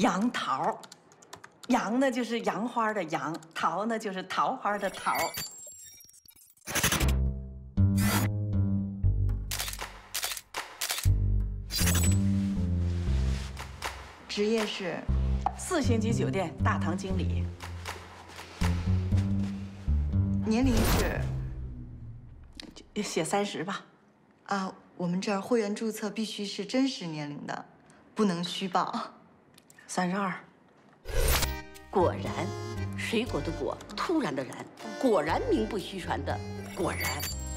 杨桃，杨呢就是杨花的杨，桃呢就是桃花的桃。职业是4星级酒店大堂经理。年龄是就写30吧。 啊，我们这儿会员注册必须是真实年龄的，不能虚报。 32。 果然，水果的果，突然的然，果然名不虚传的果然。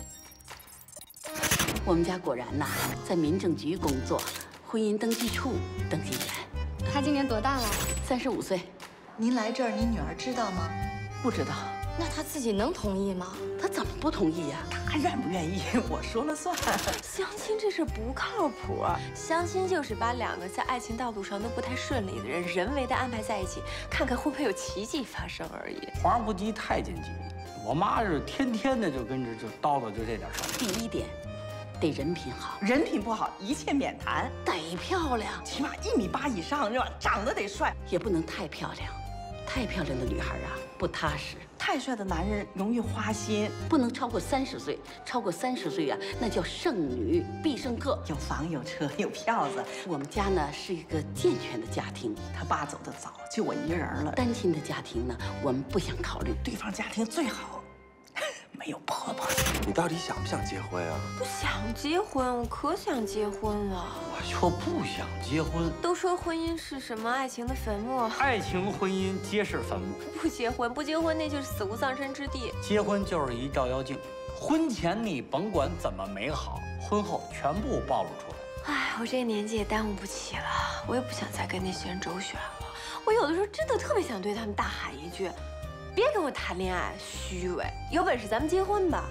我们家果然呐，在民政局工作，婚姻登记处登记员。 他今年多大了 ？35岁。 您来这儿，您女儿知道吗？ 不知道。 那他自己能同意吗？ 他怎么不同意呀？ 他愿不愿意，我说了算。 相亲这事不靠谱，相亲就是把2个在爱情道路上都不太顺利的人人为的安排在一起，看看会不会有奇迹发生而已。 皇上不急太监急，我妈是天天的就跟着就叨叨就这点事儿。 第一点，得人品好， 人品不好一切免谈。 得漂亮， 起码1.8米以上是吧？长得得帅， 也不能太漂亮。太漂亮的女孩啊，不踏实。 太帅的男人容易花心， 不能超过30岁。超过30岁啊，那叫剩女必胜客， 有房有车有票子。 我们家呢是一个健全的家庭， 他爸走得早，就我一个人了。 单亲的家庭呢，我们不想考虑。 对方家庭最好没有婆婆。 你到底想不想结婚啊？ 不想结婚，我可想结婚了。 我就不想结婚。 都说婚姻是什么爱情的坟墓， 爱情婚姻皆是坟墓。 不结婚那就是死无葬身之地。 结婚就是一照妖镜，婚前你甭管怎么美好，婚后全部暴露出来。 哎，我这个年纪也耽误不起了，我也不想再跟那些人周旋了。我有的时候真的特别想对他们大喊一句：别跟我谈恋爱，虚伪！有本事咱们结婚吧。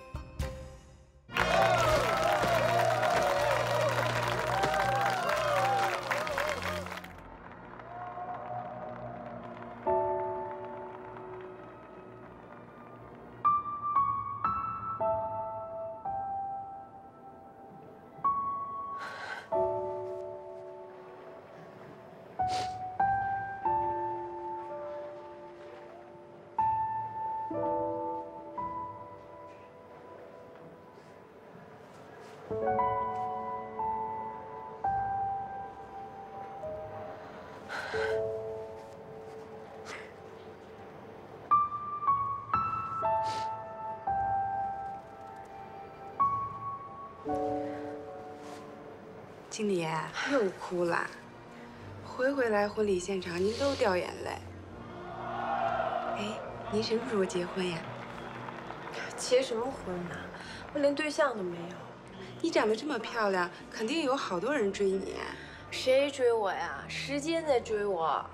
经理又哭了，回来婚礼现场您都掉眼泪。哎，您什么时候结婚呀？ 结什么婚呢？我连对象都没有。 你长得这么漂亮，肯定有好多人追你。 谁追我呀？时间在追我。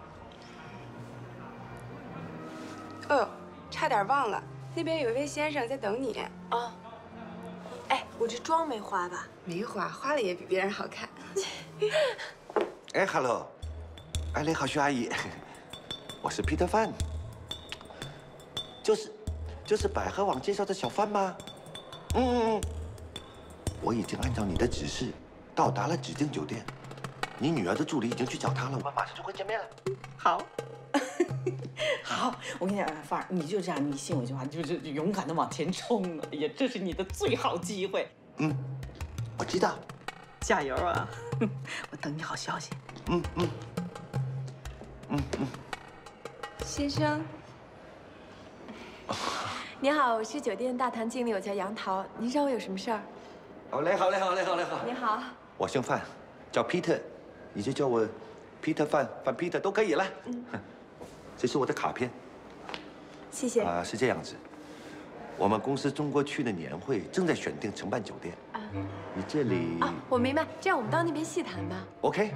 哦，差点忘了，那边有一位先生在等你。 哦。哎，我这妆没化吧？ 没化，化了也比别人好看。 哎 ，Hello， 哎，你好，徐阿姨，我是 Peter Fan， 就是百合网介绍的小范吗？我已经按照你的指示到达了指定酒店，你女儿的助理已经去找他了，我们马上就会见面了。 好。好，我跟你讲，范儿，你就这样，你信我一句话，就是勇敢的往前冲啊！哎呀，这是你的最好机会。 我知道， 加油啊！我等你好消息。 先生， 您好，我是酒店大堂经理，我叫杨桃，您找我有什么事儿？ 好嘞，好嘞，好嘞，好嘞，好。 你好， 我姓范，叫 Peter， 你就叫我 Peter 范 Peter 都可以了。这是我的卡片。 谢谢。 是这样子，我们公司中国区的年会正在选定承办酒店。你这里我明白，这样我们到那边细谈吧。 OK。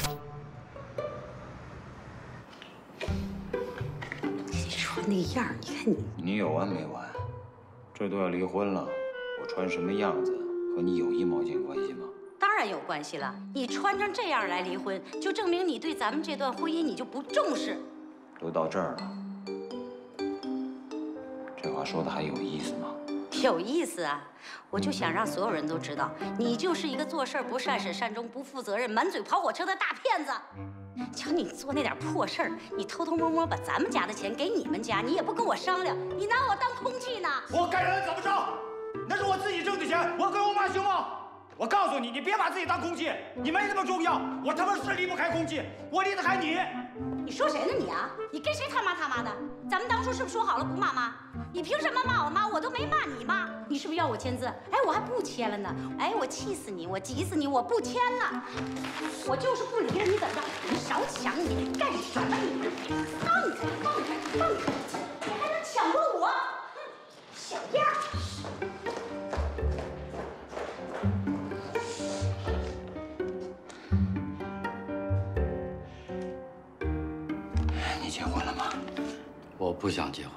你说那样，你看你， 你有完没完？这都要离婚了，我穿什么样子和你有1毛钱关系吗？ 当然有关系了。你穿成这样来离婚，就证明你对咱们这段婚姻你就不重视。 都到这儿了，这话说的还有意思吗？ 有意思啊！我就想让所有人都知道，你就是一个做事不善始善终、不负责任、满嘴跑火车的大骗子。 瞧你做那点破事儿，你偷偷摸摸把咱们家的钱给你们家，你也不跟我商量，你拿我当空气呢？ 我该人怎么着？那是我自己挣的钱，我给我妈行吗？我告诉你，你别把自己当空气，你没那么重要。我他妈是离不开空气，我离得开你。 你说谁呢你啊？你跟谁他妈的？咱们当初是不是说好了不骂妈？你凭什么骂我妈？我都没骂你妈，你是不是要我签字？哎，我还不签了呢。哎，我气死你，我急死你，我不签了。我就是不离了，你怎么着？你少抢，你干什么你？放开！你还能抢过我？小样儿！ 你结婚了吗？ 我不想结婚。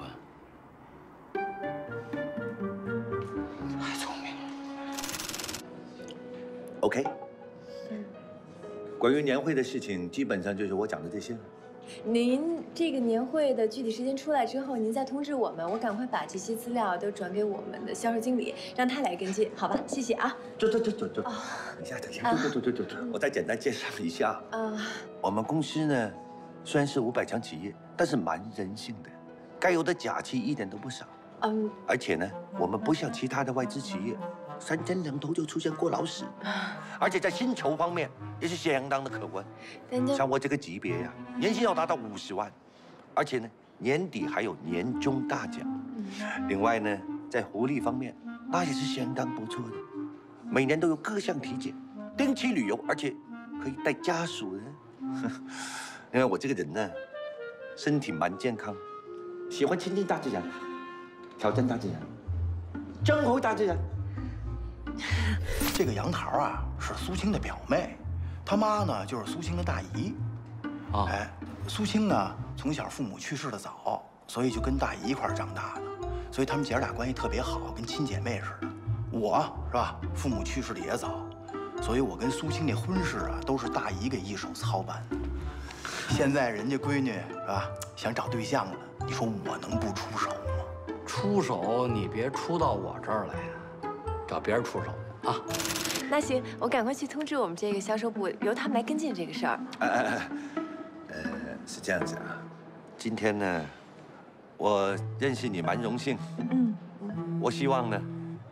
太聪明了。 OK。关于年会的事情，基本上就是我讲的这些了。 您这个年会的具体时间出来之后，您再通知我们，我赶快把这些资料都转给我们的销售经理，让他来跟进，好吧？谢谢啊。 走。等一下。走。我再简单介绍一下。我们公司呢，虽然是500强企业，但是蛮人性的，该有的假期一点都不少。而且呢，我们不像其他的外资企业，3天2头就出现过劳死，而且在薪酬方面也是相当的可观。像我这个级别呀，年薪要达到50万，而且呢，年底还有年终大奖。另外呢，在福利方面，那也是相当不错的，每年都有各项体检、定期旅游，而且可以带家属的。因为我这个人呢，身体蛮健康，喜欢亲近大自然，挑战大自然，征服大自然。 这个杨桃啊，是苏青的表妹，她妈呢就是苏青的大姨。苏青呢从小父母去世的早，所以就跟大姨一块儿长大的，所以他们姐俩关系特别好，跟亲姐妹似的。我是吧，父母去世的也早，所以我跟苏青那婚事啊都是大姨给一手操办的。现在人家闺女是吧，想找对象了，你说我能不出手吗？ 出手你别出到我这儿来呀，找别人出手去啊。 那行，我赶快去通知我们这个销售部，由他们来跟进这个事儿。 是这样子啊，今天呢，我认识你蛮荣幸。我希望呢。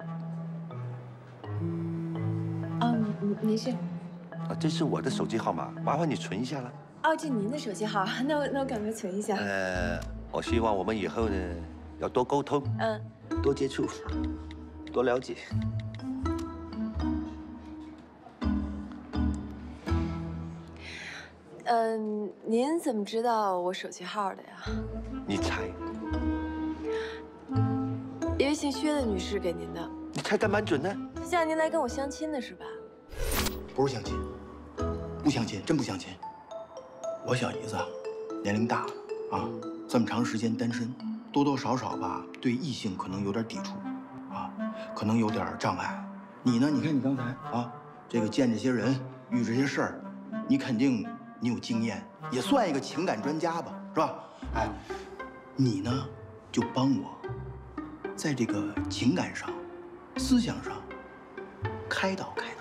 没事。 这是我的手机号码，麻烦你存一下了。 这您的手机号，那我赶快存一下。 我希望我们以后呢，要多沟通，多接触，多了解。 您怎么知道我手机号的呀？ 你猜？ 一位姓薛的女士给您的。 你猜得蛮准的。 她叫您来跟我相亲的是吧？ 不是相亲，不相亲，真不相亲。我小姨子年龄大了啊，这么长时间单身，多多少少吧，对异性可能有点抵触啊，可能有点障碍。你呢？你看你刚才啊，这个见这些人，遇这些事儿，你肯定你有经验，也算一个情感专家吧，是吧？你呢就帮我，在这个情感上、思想上开导开导。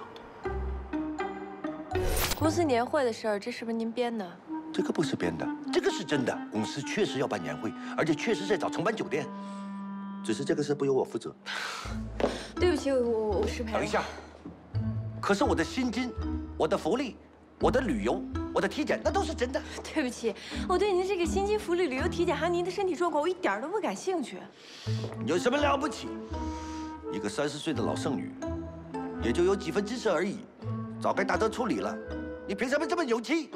公司年会的事儿，这是不是您编的？ 这个不是编的，这个是真的。公司确实要办年会，而且确实在找承办酒店，只是这个事不由我负责。 对不起，我失陪了。 等一下，可是我的薪金、我的福利、我的旅游、我的体检，那都是真的。 对不起，我对您这个薪金、福利、旅游、体检，还有您的身体状况，我一点都不感兴趣。 有什么了不起？一个30岁的老剩女，也就有几分知识而已，早该打折处理了。你凭什么这么有气？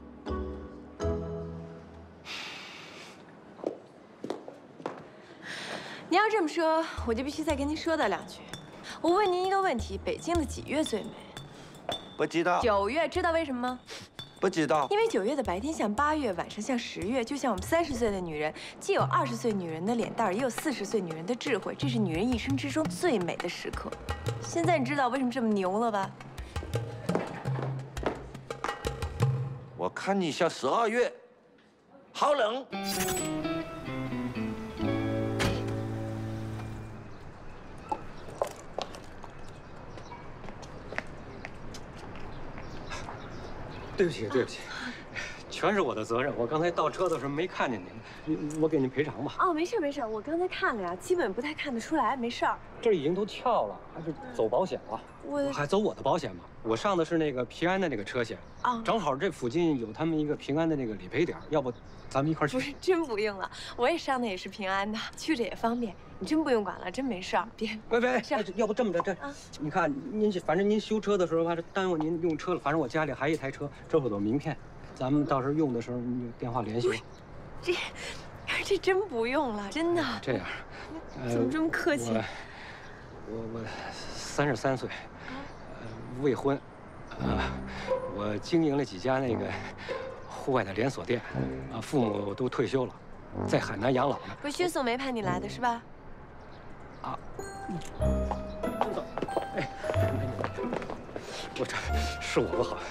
您要这么说，我就必须再跟您说道2句。我问您一个问题：北京的几月最美？ 不知道。 9月，知道为什么吗？ 不知道。 因为9月的白天像8月，晚上像10月，就像我们30岁的女人，既有20岁女人的脸蛋，也有40岁女人的智慧，这是女人一生之中最美的时刻。现在你知道为什么这么牛了吧？ 我看你像12月，好冷。 对不起，对不起， 全是我的责任。我刚才倒车的时候没看见您，我给您赔偿吧。 哦，没事没事，我刚才看了呀，基本不太看得出来，没事儿。 这已经都跳了，还是走保险了？我还走我的保险吗？我上的是那个平安的那个车险啊，正好这附近有他们一个平安的那个理赔点，要不咱们一块去？ 不是，真不用了，我也上的也是平安的，去着也方便。你真不用管了，真没事儿。别， 要不这么着，你看您反正您修车的时候还是耽误您用车了，反正我家里还一台车，这会有名片，咱们到时候用的时候你有电话联系我。 这真不用了，真的。 这样， 怎么这么客气？ 我33岁，未婚，我经营了几家那个户外的连锁店，父母都退休了，在海南养老呢。 不是薛素梅派你来的是吧？ 啊，哎，我这是我不好，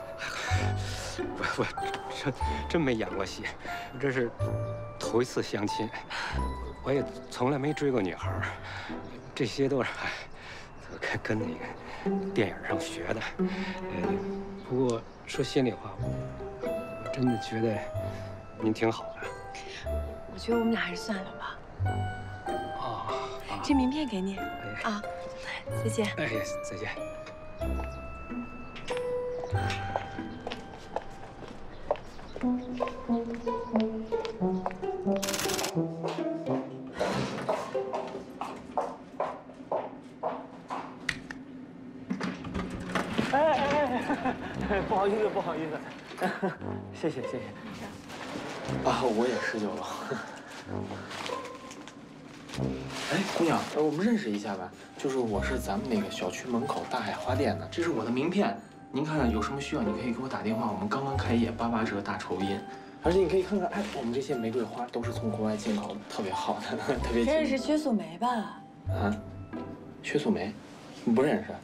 我真没演过戏，我这是头一次相亲，我也从来没追过女孩，这些都是跟那个电影上学的。不过说心里话，我真的觉得您挺好的。 我觉得我们俩还是算了吧。这名片给你啊，再见。 哎，再见。哎，不好意思，谢谢。 啊，我也19了。哎，姑娘，我们认识一下吧。就是我是咱们那个小区门口大海花店的，这是我的名片。您看看有什么需要，你可以给我打电话。我们刚刚开业，88折大酬宾。而且你可以看看，哎，我们这些玫瑰花都是从国外进口的，特别好的，特别。 认识薛素梅吧？ 啊，薛素梅，不认识。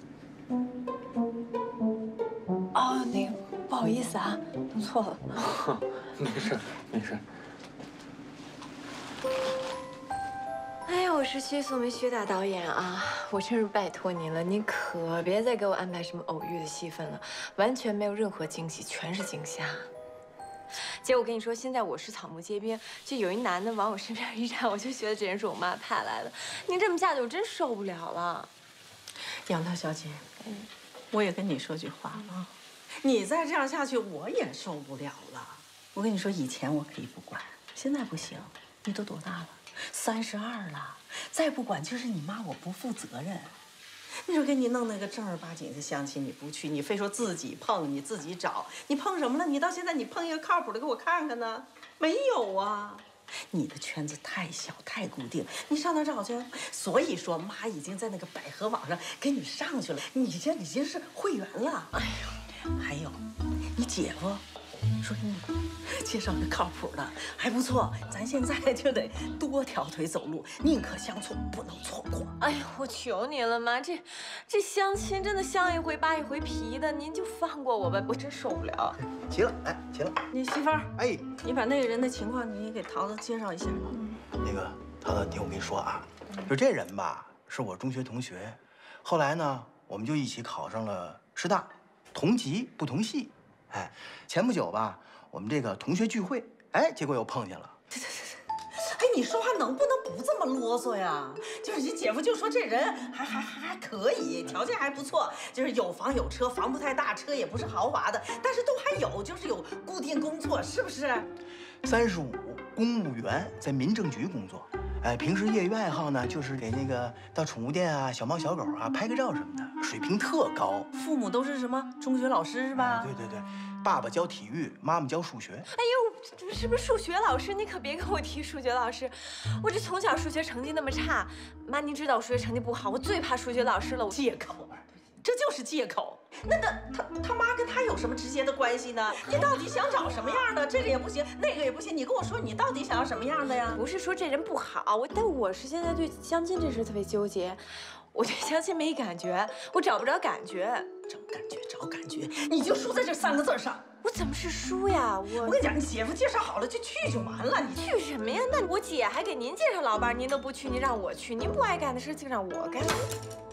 哦，那个不好意思啊，弄错了。 没事。 哎呀，我是薛素梅薛大导演啊，我真是拜托您了，您可别再给我安排什么偶遇的戏份了，完全没有任何惊喜，全是惊吓。姐，我跟你说，现在我是草木皆兵，就有一男的往我身边一站，我就觉得这人是我妈派来的。您这么下去，我真受不了了。 杨大小姐，我也跟你说句话啊，你再这样下去，我也受不了了。我跟你说，以前我可以不管，现在不行。你都多大了？32了，再不管就是你妈我不负责任。你说给你弄那个正儿八经的相亲，你不去，你非说自己碰，你自己找，你碰什么了？你到现在你碰一个靠谱的给我看看呢？没有啊。你的圈子太小太固定，你上哪找去？所以说妈已经在那个百合网上给你上去了，你这已经是会员了。哎呦，还有你姐夫说给你介绍个靠谱的，还不错。咱现在就得多条腿走路，宁可相错，不能错过。 哎呀，我求您了妈，这相亲真的相一回扒一回皮的，您就放过我吧，我真受不了。 齐了，哎，齐了。 你媳妇儿， 哎， 你把那个人的情况你给桃子介绍一下。 那个桃子，你听我跟你说啊，就这人吧，是我中学同学，后来呢，我们就一起考上了师大，同级不同系。哎，前不久吧，我们这个同学聚会，哎，结果又碰见了。 哎，你说话能不能不这么啰嗦呀？就是你姐夫就说这人还可以，条件还不错，就是有房有车，房不太大，车也不是豪华的，但是都还有，就是有固定工作，是不是 ？35，公务员，在民政局工作。哎，平时业余爱好呢，就是给那个到宠物店啊、小猫小狗啊拍个照什么的，水平特高。 父母都是什么中学老师是吧？ 对，爸爸教体育，妈妈教数学。 哎呦，这是不是数学老师？你可别跟我提数学老师，我这从小数学成绩那么差，妈，您知道我数学成绩不好，我最怕数学老师了。 借口，这就是借口。那他妈跟他有什么直接的关系呢？你到底想找什么样的？这个也不行，那个也不行，你跟我说你到底想要什么样的呀？ 不是说这人不好，但我是现在对相亲这事特别纠结。我对相亲没感觉，我找不着感觉。 找感觉，你就输在这3个字上。 我怎么是输呀？我跟你讲，你姐夫介绍好了就去就完了。你去什么呀？那我姐还给您介绍老伴，您都不去，您让我去，您不爱干的事就让我干。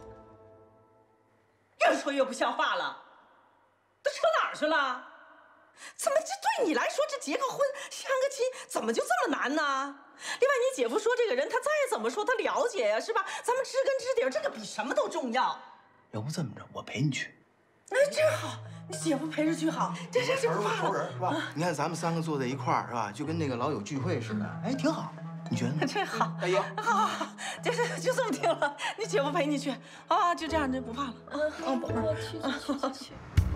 越说越不像话了，都扯哪儿去了？ 怎么这对你来说，这结个婚、相个亲，怎么就这么难呢？另外，你姐夫说这个人，他再怎么说他了解呀，是吧？咱们知根知底，这个比什么都重要。 要不这么着，我陪你去。 哎，真好，你姐夫陪着去好，这不怕熟人是吧？你看咱们3个坐在一块儿是吧？就跟那个老友聚会似的，哎，挺好。你觉得呢？ 这好， 大爷， 好，就这么定了。你姐夫陪你去啊，就这样，这不怕了。 我去。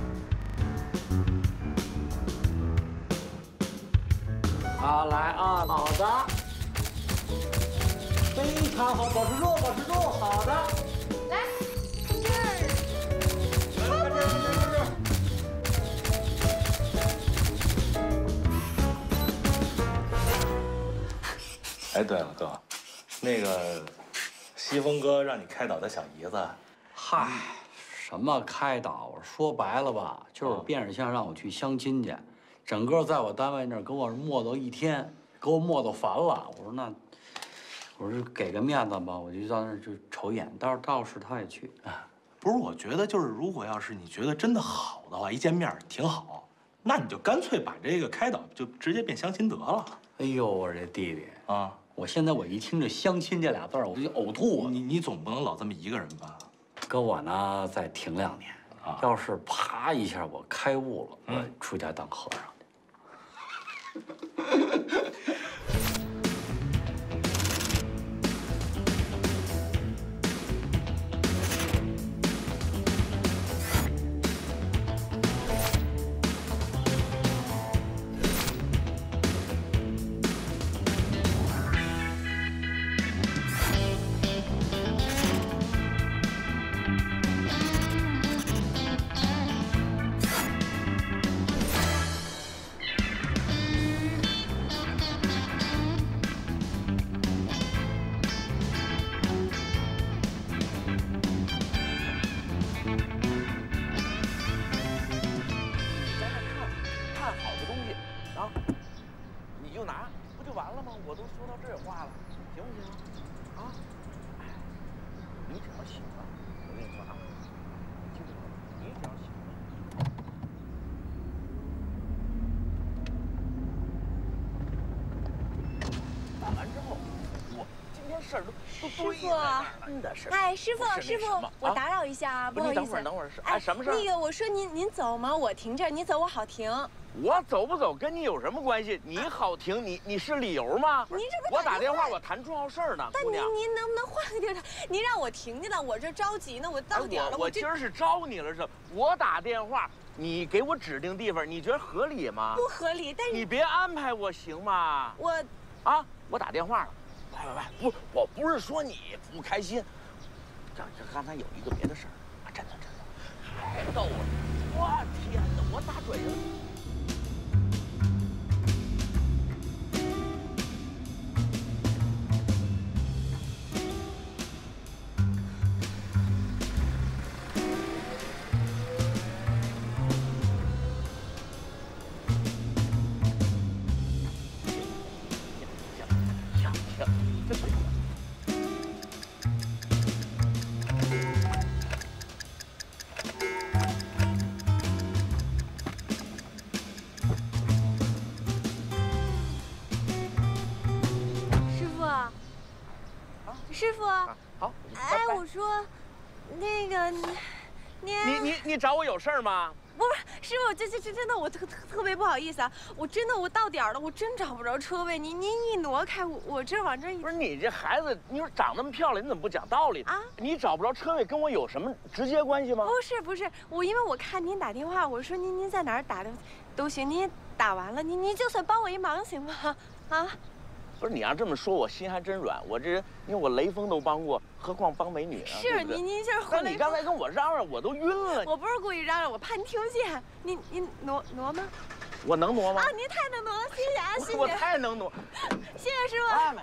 好，来啊，好的，非常好，保持住，保持住，好的， 来，这儿， 看这儿。 哎，对了，哥，那个西风哥让你开导他小姨子， 嗨，什么开导？说白了吧，就是变着相让我去相亲去，整个在我单位那儿给我磨叨一天，给我磨叨烦了。我说给个面子吧，我就到那儿就瞅一眼，倒是他也去。 不是，我觉得就是如果要是你觉得真的好的话，一见面挺好，那你就干脆把这个开导就直接变相亲得了。 哎呦，我这弟弟啊！ 我现在一听这相亲这俩字儿，我就呕吐啊！ 你总不能老这么一个人吧？ 搁我呢，再停2年啊！要是啪一下我开悟了，我出家当和尚去。 哎，师傅，我打扰一下啊，不好意思。 等会儿，哎，什么事儿？ 那个，我说您走吗？我停这儿，你走我好停。 我走不走跟你有什么关系？你好停，你是理由吗？ 您这不我打电话，我谈重要事儿呢。 但您能不能换个地儿？您让我停停了，我这着急呢，我到点了。 我今儿是招你了是？我打电话，你给我指定地方，你觉得合理吗？ 不合理，但是你别安排我行吗？我打电话了。喂，我不是说你不开心，这刚才有一个别的事儿，真的，还逗我！我天哪，我打转人。 师傅， 好， 哎，我说，那个， 你找我有事儿吗？ 不是，师傅，这真的，我特别不好意思啊，我到点儿了，我真找不着车位，您一挪开，我这往这一…… 不是你这孩子，你说长那么漂亮，你怎么不讲道理啊？你找不着车位跟我有什么直接关系吗？ 不是，因为我看您打电话，我说您在哪儿打的都行，您打完了，您就算帮我一忙行吗？啊？ 不是你要这么说，我心还真软。我这人，因为我雷锋都帮过，何况帮美女呢？ 是您这那你刚才跟我嚷嚷，我都晕了。 我不是故意嚷嚷，我怕您听不见。您挪吗？ 我能挪吗？ 啊，您太能挪了，谢谢啊，谢谢。 我太能挪， 谢谢师傅。 哎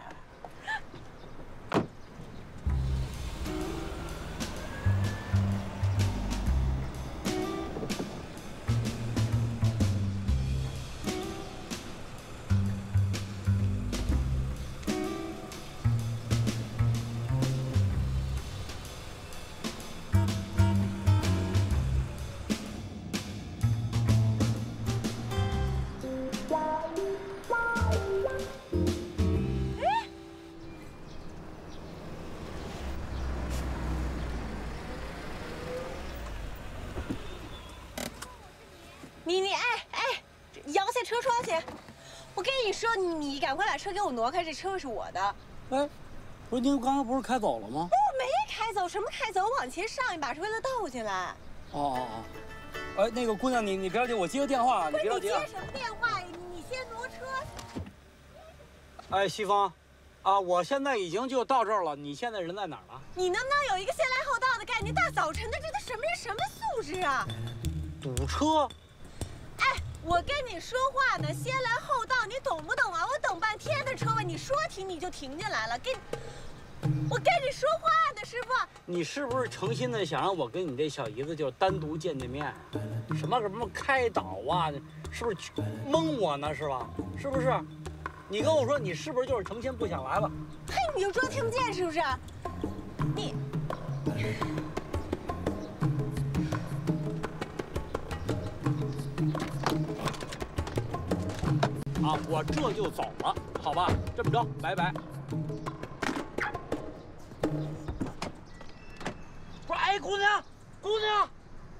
我跟你说，你赶快把车给我挪开，这车是我的。 哎，不是您刚刚不是开走了吗？ 我没开走，什么开走？我往前上一把是为了倒进来。 哦。哎，那个姑娘，你别着急，我接个电话，你别着急啊。 接什么电话呀？你先挪车。 哎，西风，啊，我现在已经就到这儿了，你现在人在哪儿呢？ 你能不能有一个先来后到的概念？大早晨的，这都什么人什么素质啊？ 堵车。 哎，我跟你说话呢，先来后到，你懂不懂啊？我等半天的车位，你说停你就停进来了，我跟你说话呢，师傅。 你是不是诚心的想让我跟你这小姨子就单独见面？什么开导啊？是不是蒙我呢？是吧？是不是？你跟我说，你是不是就是成心不想来了？ 嘿，你就装听不见是不是？你。 啊，我这就走了，好吧？这么着，拜拜。不是，哎，姑娘，姑娘。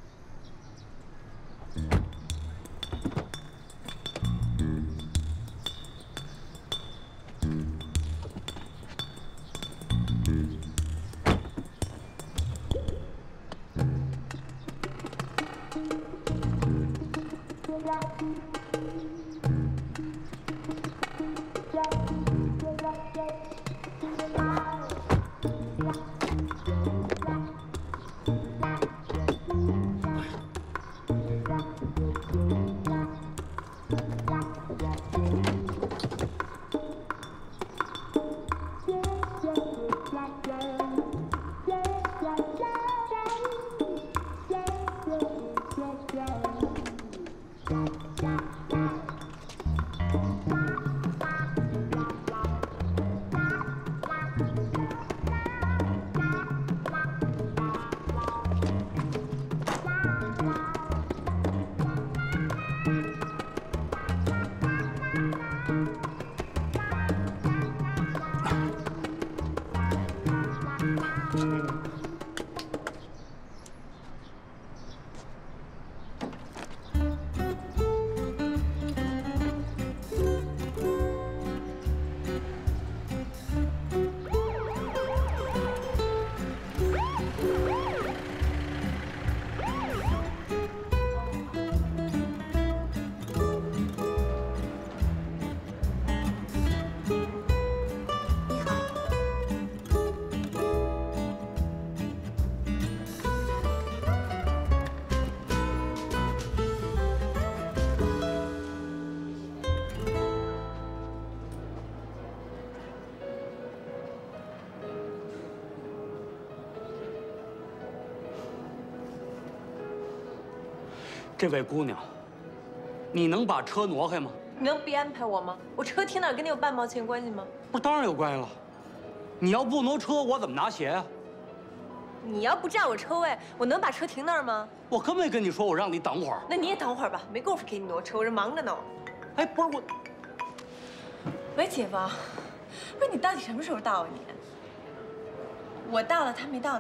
这位姑娘，你能把车挪开吗？ 你能别安排我吗？我车停哪儿跟你有半毛钱关系吗？ 不是，当然有关系了。你要不挪车，我怎么拿鞋啊？ 你要不占我车位，我能把车停那儿吗？ 我刚没跟你说，我让你等会儿。 那你也等会儿吧，没工夫给你挪车，我这忙着呢。 哎，不是我。 喂，姐夫，不是你到底什么时候到啊你？我到了，他没到呢。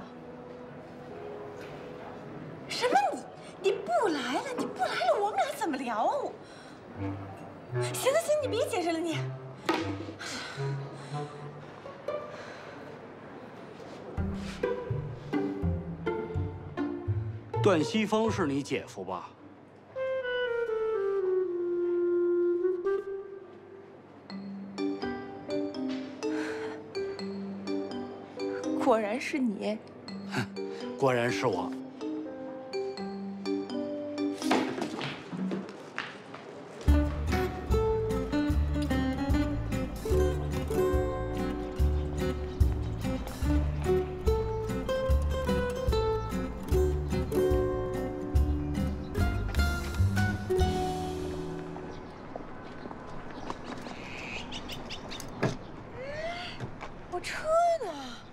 什么你不来了？你不来了，我们俩怎么聊啊？行了行，你别解释了你。 段西风是你姐夫吧？ 果然是你。 果然是我。 我车呢？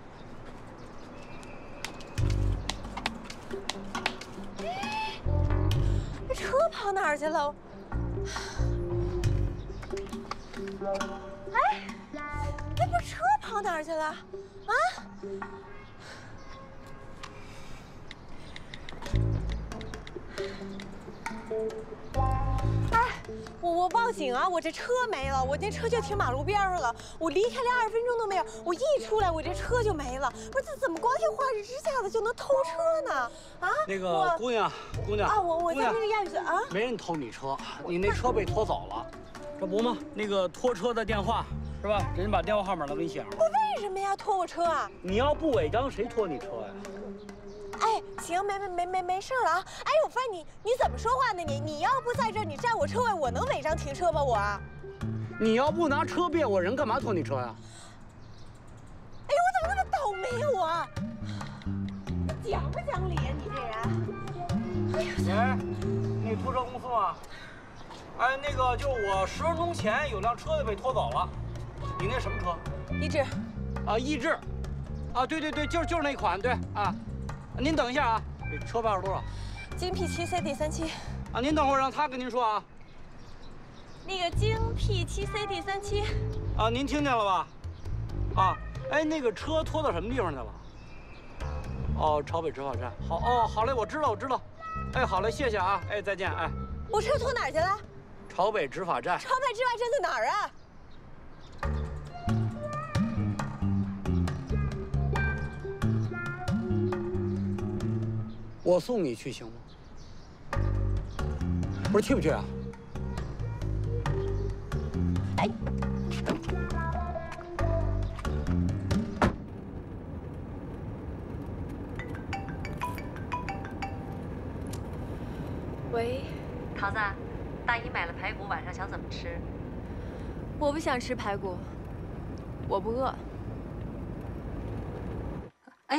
这车跑哪儿去了？哎，那不车跑哪儿去了？啊？哎。 我报警啊！我这车没了，我那车就停马路边上了，我离开连2分钟都没有，我一出来我这车就没了。不是，这怎么光天化日之下的就能偷车呢？啊？ 那个姑娘啊，我在那个亚运村啊， 没人偷你车，你那车被拖走了，这不吗？那个拖车的电话是吧？人家把电话号码都给你写上了。 我为什么要拖我车啊？ 你要不违章，谁拖你车呀？ 哎，行，没事了啊！哎，我发现你怎么说话呢？你要不在这儿，你占我车位，我能违章停车吗？我？ 你要不拿车别我人，干嘛拖你车呀？ 哎呦，我怎么那么倒霉啊我？讲不讲理呀你这人？哎呀， 你拖车公司吗？哎，那个就是我10分钟前有辆车被拖走了，你那什么车？ 逸致。 啊，逸致。啊，对，就是那款，对啊。您等一下啊，这车牌是多少？ 京 P7CD37。 啊，您等会儿让他跟您说啊。 那个京 P7CD37。 啊，您听见了吧？啊，哎，那个车拖到什么地方去了？哦，朝北执法站。好，哦，好嘞，我知道。哎，好嘞，谢谢啊，哎，再见，哎。 我车拖哪儿去了？ 朝北执法站。 朝北执法站在哪儿啊？ 我送你去行吗？不是去不去啊？ 哎，喂， 桃子，大姨买了排骨，晚上想怎么吃？ 我不想吃排骨，我不饿。 哎。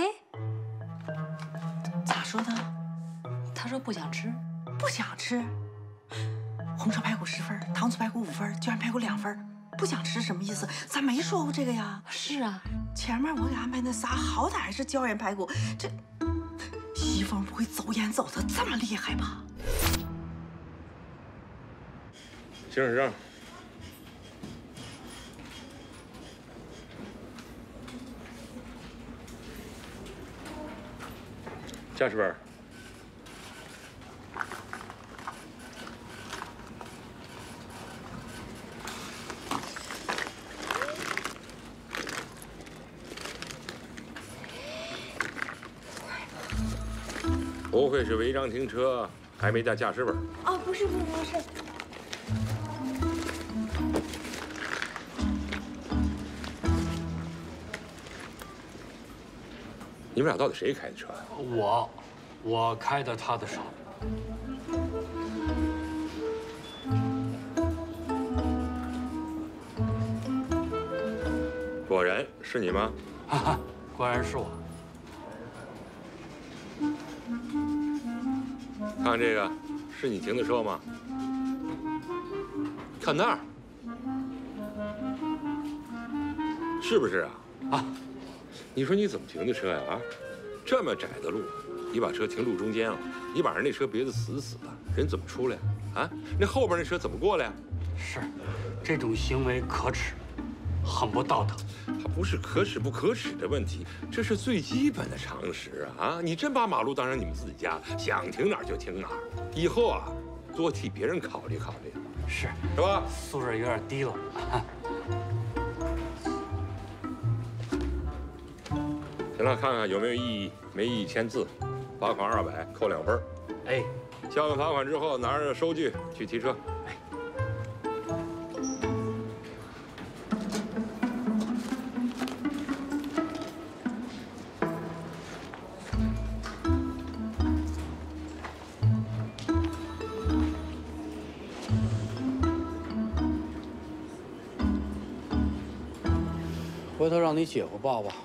咋说的？ 他说不想吃， 不想吃。红烧排骨10分，糖醋排骨5分，椒盐排骨2分。不想吃什么意思？咱没说过这个呀。 是啊， 前面我给安排那仨，好歹是椒盐排骨。这西风不会走眼走得这么厉害吧？ 行驶证。驾驶本。不会是违章停车，还没带驾驶本？ 哦，不是。 你们俩到底谁开的车啊？ 我开的他的车。 果然是你吗？ 哈哈，果然是我。 看这个，是你停的车吗？看那儿，是不是啊？啊，你说你怎么停的车呀？啊，这么窄的路，你把车停路中间了，你把人那车别得死死的，人怎么出来啊？那后边那车怎么过来呀？ 是，这种行为可耻，很不道德。 它不是可耻不可耻的问题，这是最基本的常识啊！你真把马路当成你们自己家，想停哪儿就停哪儿。以后啊，多替别人考虑考虑， 是吧？ 素质有点低了。 行了，看看有没有异议，没异议签字，罚款200，扣2分。 哎， 交完罚款之后，拿着收据去提车。哎。 回头让你姐夫抱抱。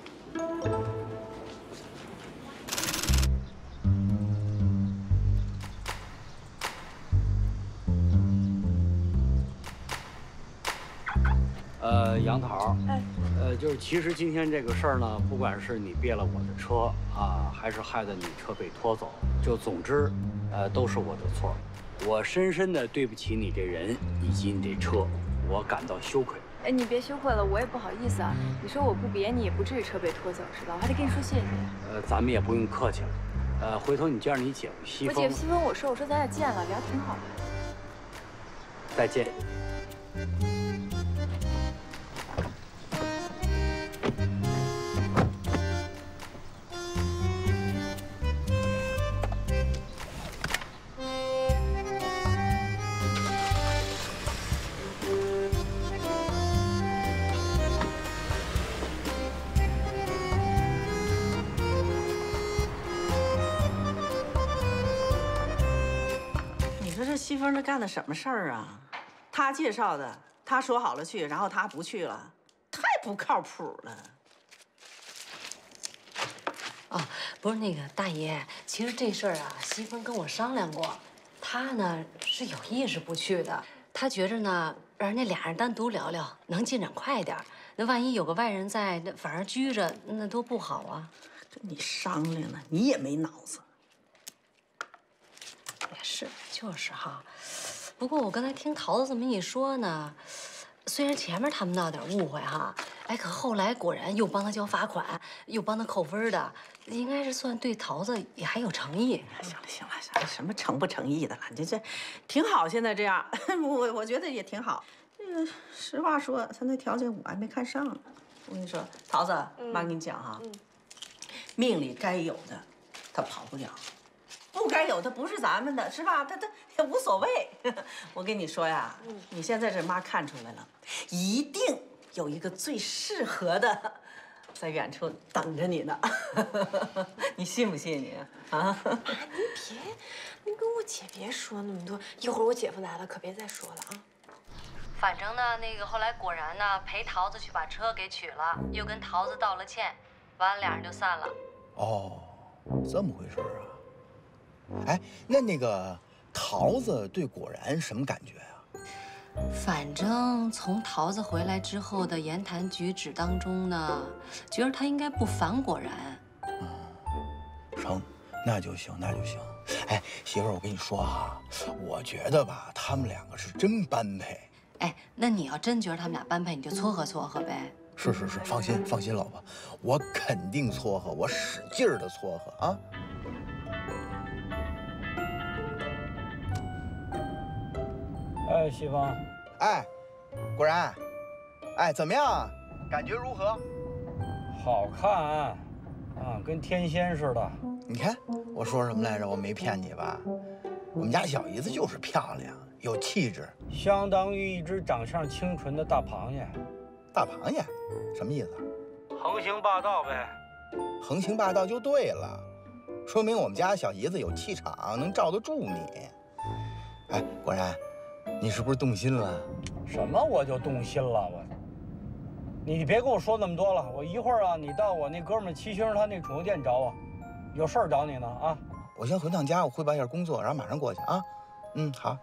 杨桃，就是其实今天这个事儿呢，不管是你别了我的车啊，还是害得你车被拖走，就总之，都是我的错。我深深的对不起你这人以及你这车，我感到羞愧。 哎，你别羞愧了，我也不好意思啊。你说我不别你，也不至于车被拖走是吧？我还得跟你说谢谢。 咱们也不用客气了。回头你叫上你姐夫西风。 我姐夫西风，我说咱俩见了，聊挺好的。 再见。 这西风这干的什么事儿啊？他介绍的，他说好了去，然后他不去了，太不靠谱了。 哦，不是那个大爷，其实这事儿啊，西风跟我商量过，他呢是有意识不去的。他觉着呢，让那俩人单独聊聊，能进展快点。那万一有个外人在，那反而拘着，那多不好啊。 跟你商量呢，你也没脑子。 也是，就是哈。不过我刚才听桃子这么一说呢，虽然前面他们闹点误会哈，哎，可后来果然又帮他交罚款，又帮他扣分的，应该是算对桃子也还有诚意。 行了行了，什么诚不诚意的了，这挺好。现在这样，我觉得也挺好。这个实话说，他那条件我还没看上呢。我跟你说，桃子，妈跟你讲哈，命里该有的，他跑不了。不该有的不是咱们的，是吧？他也无所谓。我跟你说呀，你现在这妈看出来了，一定有一个最适合的，在远处等着你呢。你信不信你？啊？ 您跟我姐别说那么多，一会儿我姐夫来了可别再说了啊。 反正呢，那个后来果然呢，陪桃子去把车给取了，又跟桃子道了歉，完了俩人就散了。 哦，这么回事啊？哎，那个桃子对果然什么感觉啊？ 反正从桃子回来之后的言谈举止当中呢，觉得他应该不烦果然。 成，那就行，那就行。哎，媳妇儿，我跟你说哈，我觉得吧，他们两个是真般配。 哎，那你要真觉得他们俩般配，你就撮合撮合呗。 是，放心，老婆，我肯定撮合，我使劲儿的撮合啊。 哎，西风， 哎，果然，哎，怎么样？感觉如何？ 好看啊，跟天仙似的。 你看我说什么来着？我没骗你吧？我们家小姨子就是漂亮，有气质， 相当于一只长相清纯的大螃蟹。 大螃蟹，什么意思？ 横行霸道呗。 横行霸道就对了，说明我们家小姨子有气场，能罩得住你。哎，果然。你是不是动心了？ 什么我就动心了？你别跟我说那么多了。我一会儿啊，你到我那哥们七星他那宠物店找我，有事儿找你呢啊。 我先回趟家，我汇报一下工作，然后马上过去啊。好。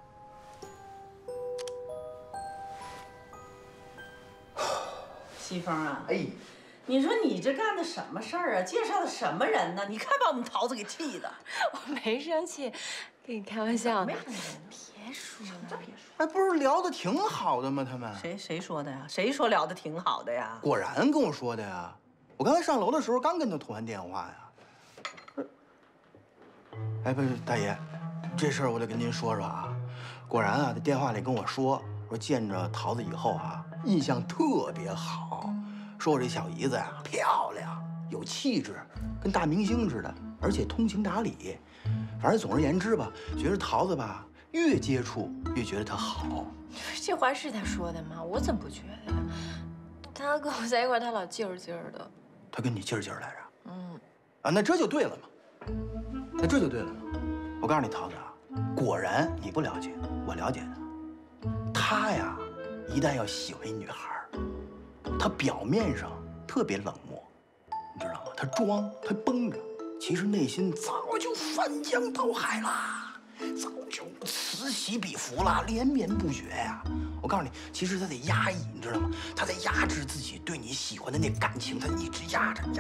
西风啊，哎，你说你这干的什么事儿啊？介绍的什么人呢？你看把我们桃子给气的。 我没生气，跟你开玩笑呢。 别说了， 哎，不是聊得挺好的吗？他们谁说的呀？谁说聊得挺好的呀？ 果然跟我说的呀。我刚才上楼的时候刚跟他通完电话呀。哎，不是大爷，这事儿我得跟您说说啊。果然啊，在电话里跟我说见着桃子以后啊，印象特别好，说我这小姨子呀漂亮，有气质，跟大明星似的，而且通情达理。反正总而言之吧，觉得桃子吧。越接触越觉得他好， 这话是他说的吗？我怎么不觉得呀？他跟我在一块儿，他老劲儿劲儿的。 他跟你劲儿劲儿来着？那这就对了嘛。我告诉你，桃子啊，果然你不了解，我了解他。他呀，一旦要喜欢一女孩，他表面上特别冷漠，你知道吗？他装，他绷着，其实内心早就翻江倒海啦。早就此起彼伏了，连绵不绝呀！我告诉你，其实他得压抑，你知道吗？他在压制自己对你喜欢的那感情，他一直压着，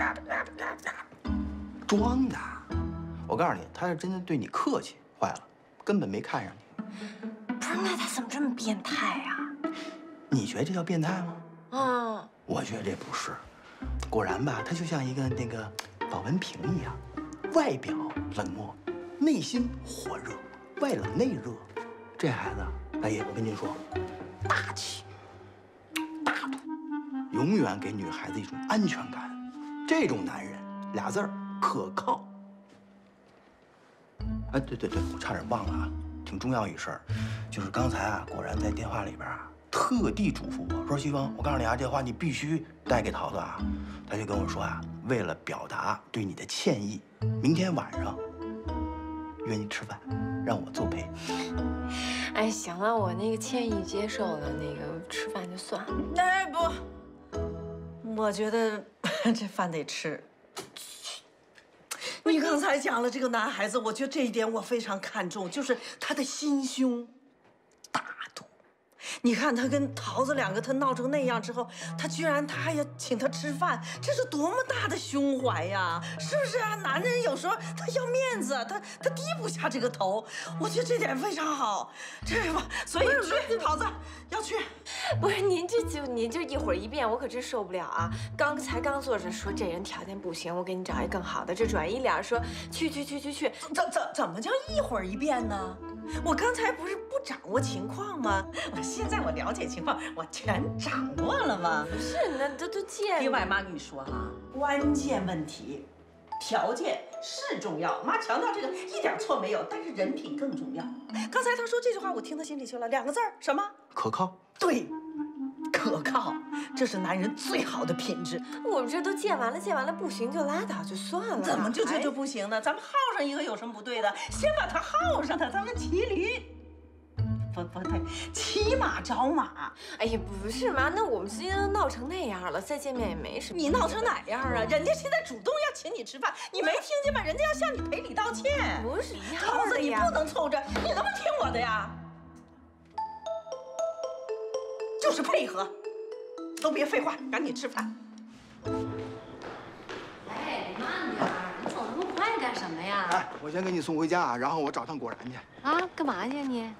装的。我告诉你，他是真的对你客气，坏了，根本没看上你。 不是，那他怎么这么变态呀？ 你觉得这叫变态吗？我觉得这不是。果然吧，他就像一个那个保温瓶一样，外表冷漠，内心火热。外冷内热，这孩子大爷，我跟您说，大气、大度，永远给女孩子一种安全感。这种男人，俩字儿可靠。哎，对，我差点忘了啊，挺重要一事儿，就是刚才啊，果然在电话里边啊，特地嘱咐我说，西风，我告诉你啊，这话你必须带给桃子啊。他就跟我说啊，为了表达对你的歉意，明天晚上约你吃饭，让我作陪。 哎，行了，我那个歉意接受了，那个吃饭就算了。 哎不，我觉得这饭得吃。你刚才讲了这个男孩子，我觉得这一点我非常看重，就是他的心胸大度。你看他跟桃子两个，他闹成那样之后，他居然还要请他吃饭，这是多么大的胸怀呀，是不是啊？男人有时候他要面子，他低不下这个头，我觉得这点非常好。这吧，所以去桃子要去。 不是您就一会儿一遍，我可真受不了啊！刚坐着说这人条件不行，我给你找一更好的，这转一脸说去， 怎么叫一会儿一遍呢？我刚才不是不掌握情况吗？现在我了解情况，我全掌握了吗？ 不是，那都见。 另外，妈跟你说哈，关键问题，条件是重要，妈强调这个一点错没有，但是人品更重要。刚才他说这句话，我听到心里去了，两个字儿，什么？ 可靠。 对。可靠，这是男人最好的品质。 我们这都见完了，不行就拉倒，就算了。 怎么就不行呢？咱们耗上一个有什么不对的？先把他耗上他，咱们骑驴，不对，骑马找马。 哎呀，不是嘛，那我们今天都闹成那样了，再见面也没什么。 你闹成哪样啊？人家现在主动要请你吃饭，你没听见吗？人家要向你赔礼道歉。 不是一样的呀。 桃子，你不能凑着，你能不能听我的呀？就是配合，都别废话，赶紧吃饭。 哎，慢点儿，你走那么快干什么呀？ 哎，我先给你送回家，然后我找趟果然去。 啊，干嘛去你？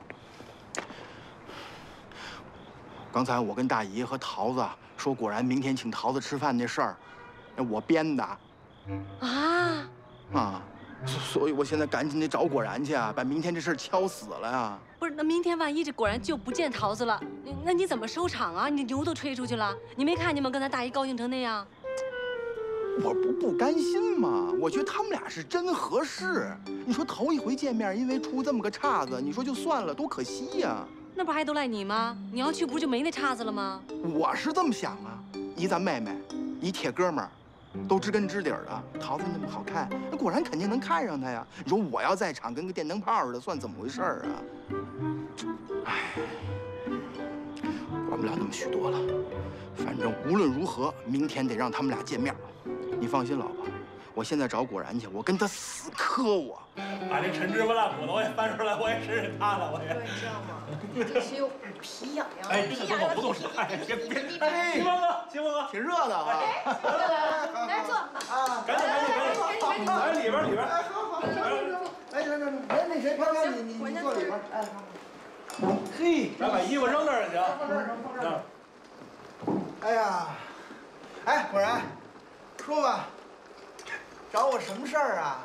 刚才我跟大姨和桃子说，果然明天请桃子吃饭那事儿，那我编的。啊，所以我现在赶紧得找果然去啊，把明天这事儿敲死了呀。 不是，那明天万一这果然就不见桃子了，那你怎么收场啊？你牛都吹出去了，你没看见吗？刚才大姨高兴成那样。 我不甘心嘛，我觉得他们俩是真合适。你说头一回见面，因为出这么个岔子，你说就算了，多可惜呀。 那不还都赖你吗？你要去不就没那岔子了吗？ 我是这么想啊，一咱妹妹，一铁哥们儿，都知根知底儿的。桃子那么好看，那果然肯定能看上她呀。你说我要在场，跟个电灯泡似的，算怎么回事啊？唉，管不了那么许多了。反正无论如何，明天得让他们俩见面。你放心，老婆，我现在找果然去，我跟他死磕我。 把这陈芝麻烂骨头我也翻出来，我也试试他了，我也。 你知道吗？这是有皮痒痒。 哎，这个不动手，哎，别， 哎， 西风哥，西风哥， 挺热的啊。 来坐啊， 赶紧，来里边。 哎，好，来，那谁，飘飘，你坐里边，哎，好。嘿， 咱把衣服扔那儿就行。 放这儿。哎呀，哎，果然，说吧，找我什么事儿啊？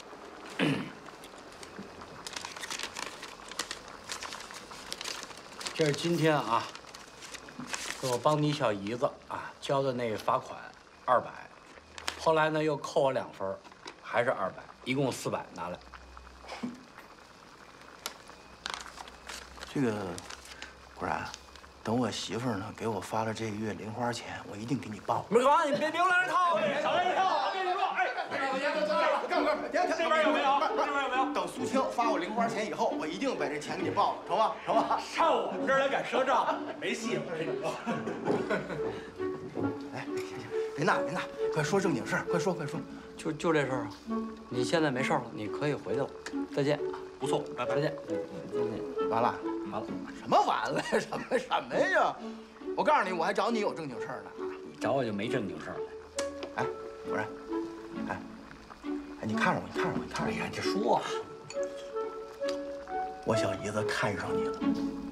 这是今天啊，是我帮你小姨子啊交的那个罚款200，后来呢又扣我2分，还是200，一共400，拿来。 这个果然，等我媳妇儿呢给我发了这个月零花钱，我一定给你报。 没干，你别留两套， 少来一套，别说，哎，这边有没有？这边有没有？ 等苏青发我零花钱以后，我一定把这钱给你报了，成吧？成吧？ 上我们这儿来敢赊账，没戏！我跟你说。 哎，行，别闹，快说正经事儿，快说。 就这事儿啊，你现在没事了，你可以回去了。再见， 不错，拜拜。 再见。 完了， 好了。 什么完了？什么呀？我告诉你，我还找你有正经事儿呢。 你找我就没正经事儿了。 哎，果然，哎，你看着我， 哎呀，你说啊， 我小姨子看上你了。